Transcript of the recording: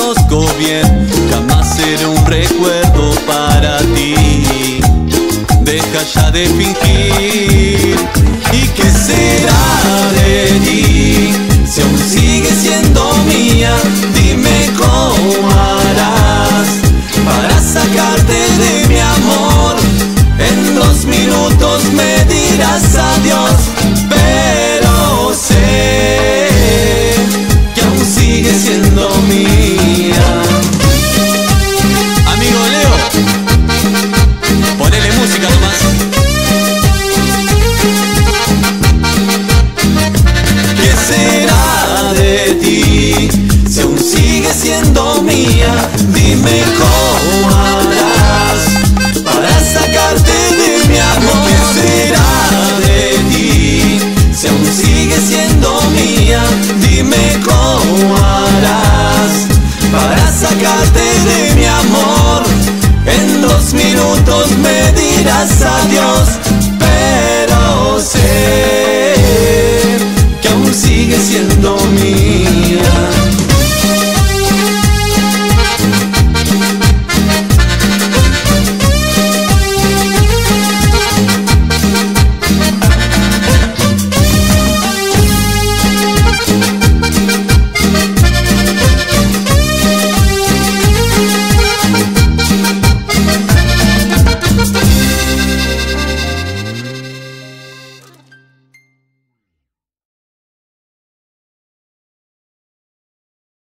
conozco bien, jamás seré un recuerdo para ti. Deja ya de fingir. ¿Y qué será de ti? Si aún sigues siendo mía, dime cómo harás para sacarte de mi amor. En 2 minutos me dirás adiós, pero sé que aún sigues siendo mía. Amigo Leo, ponele música nomás. ¿Qué será de ti? Si aún sigues siendo mía, dime cómo harás para sacarte de mi amor. ¿Qué será de ti? Si aún sigues siendo mía, dime cómo harás para sacarte de mi amor. En 2 minutos me dirás adiós,